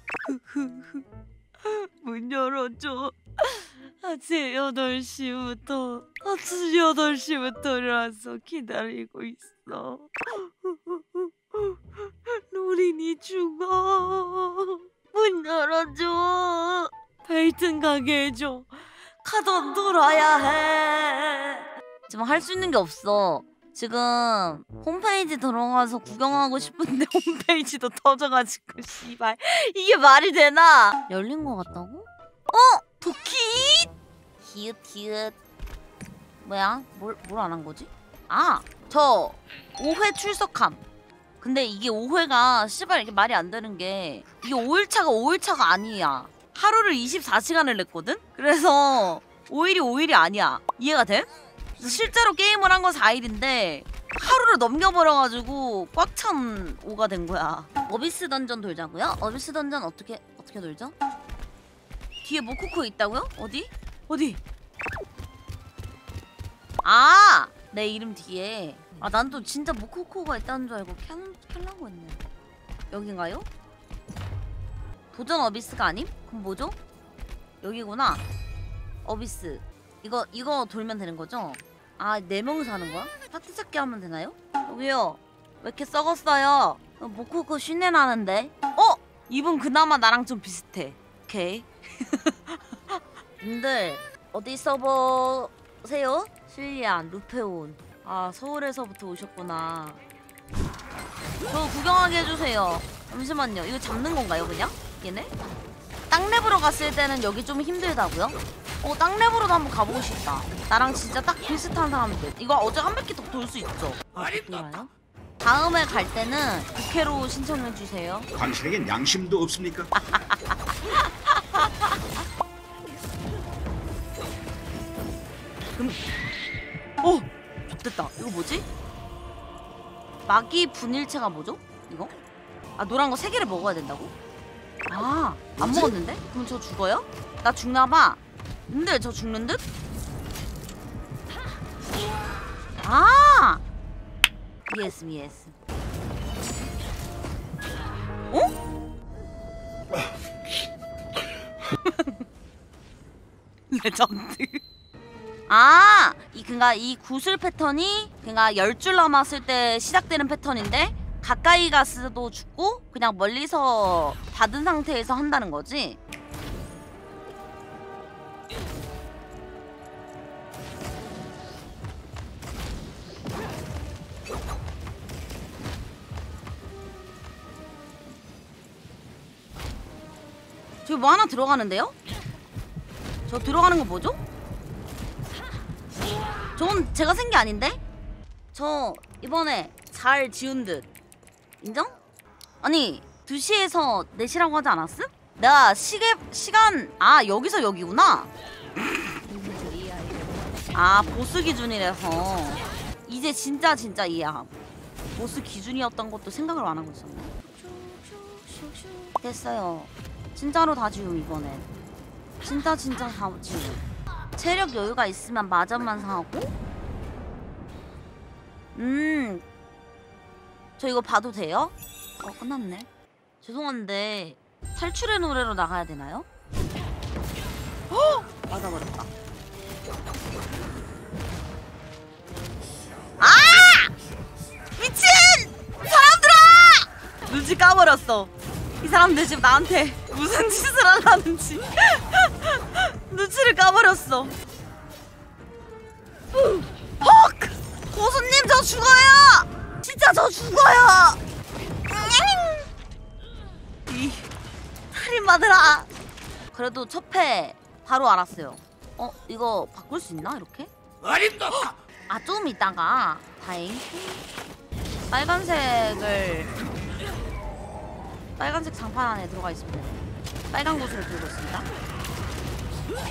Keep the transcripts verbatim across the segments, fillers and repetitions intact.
문 열어줘. 아침 여덟 시부터 아침 여덟 시부터 일어나서 기다리고 있어. 노린이 죽어. 문 열어줘. 베이튼 가게 해줘. 가던 돌아야 해. 지금 할 수 있는 게 없어. 지금 홈페이지 들어가서 구경하고 싶은데 홈페이지도 터져가지고 씨발 이게 말이 되나? 열린 거 같다고? 어? 도끼? 히읗 히읗 뭐야? 뭘 뭘 안 한 거지? 아! 저 오 회 출석함. 근데 이게 오 회가 씨발 이게 말이 안 되는 게 이게 오 일차가 오 일차가 아니야. 하루를 이십사 시간을 냈거든? 그래서 오 일이 오 일이 아니야. 이해가 돼? 실제로 게임을 한 건 사 일인데 하루를 넘겨버려가지고 꽉 찬 오가 된 거야. 어비스 던전 돌자고요? 어비스 던전 어떻게 어떻게 돌죠? 뒤에 모코코 있다고요? 어디? 어디? 아! 내 이름 뒤에. 아, 난 또 진짜 모코코가 있다는 줄 알고 켜, 켜려고 했네. 여긴가요? 도전 어비스가 아님? 그럼 뭐죠? 여기구나. 어비스. 이거 이거 돌면 되는 거죠? 아, 네 명이서 하는 거야? 파티 찾기 하면 되나요? 여기요. 왜 이렇게 썩었어요? 모코코 쉰내 나는데? 어? 이분 그나마 나랑 좀 비슷해. 오케이. 님들 어디 서버세요? 실리안, 루페온. 아, 서울에서부터 오셨구나. 저 구경하게 해주세요. 잠시만요. 이거 잡는 건가요, 그냥? 얘네? 땅랩으로 갔을 때는 여기 좀 힘들다고요? 어, 땅랩으로도 한번 가보고 싶다. 나랑 진짜 딱 비슷한 사람들. 이거 어제 한 바퀴 더 돌 수 있죠? 아, 돌아요? 다음에 갈 때는 국회로 신청해주세요. 당신에겐 양심도 없습니까? 음. 어! 됐다. 이거 뭐지? 마기 분일체가 뭐죠? 이거? 아, 노란 거 세 개를 먹어야 된다고? 아, 안 먹었는데? 그럼 저 죽어요? 나 죽나봐. 근데 저 죽는 듯? 아! 예스, 예스. 어? 레전드. 아! 이, 그니까 이 구슬 패턴이 그니까 열 줄 남았을 때 시작되는 패턴인데 가까이 갔어도 죽고 그냥 멀리서 받은 상태에서 한다는 거지? 저기 뭐 하나 들어가는데요? 저 들어가는 거 뭐죠? 저건 제가 센 게 아닌데? 저 이번에 잘 지운 듯. 인정? 아니 두 시에서 네 시라고 하지 않았음? 내가 시계 시간 아 여기서 여기구나. 아 보스 기준이라서 이제 진짜 진짜 이해함. 보스 기준이었던 것도 생각을 안 하고 있었네. 됐어요. 진짜로 다 지움 이번엔. 진짜 진짜 다 지움. 체력 여유가 있으면 마점만 사고. 음. 저 이거 봐도 돼요? 어 끝났네. 죄송한데 탈출의 노래로 나가야 되나요? 헉! 맞아버렸다. 아! 미친! 사람들아! 눈치 까버렸어. 이 사람들 지금 나한테 무슨 짓을 하려는지 눈치를 까버렸어. 헉! 고수님 저 죽어요! 진짜 저 죽어요! 이 살인마들아. 그래도 첫 회 바로 알았어요. 어? 이거 바꿀 수 있나 이렇게? 아 좀 이따가. 다행. 빨간색을 빨간색 장판 안에 들어가 있으면 되네. 빨간 구슬을 들고 있습니다.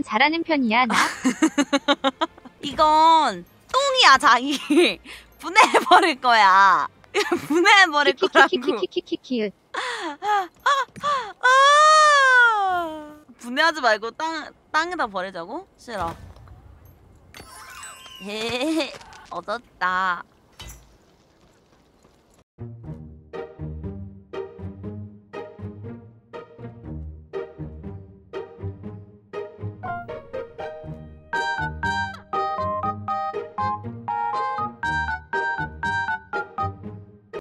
좀 잘하는 편이야 나. 이건 똥이야 자기. 분해해버릴 거야. 분해해버릴 거라고. 키키키키키키키키키. 아! 분해하지 말고 땅, 땅에다 버리자고? 싫어. 헤헤 얻었다.